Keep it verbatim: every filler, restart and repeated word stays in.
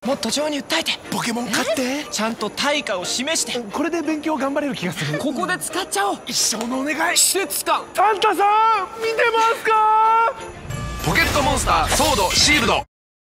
もっと情に訴えて。 ポケモン買って。 ちゃんと対価を示して。 これで勉強頑張れる気がする。 ここで使っちゃおう。 一生のお願い。 施設感。 サンタさん見てますか？ ポケットモンスターソードシールド。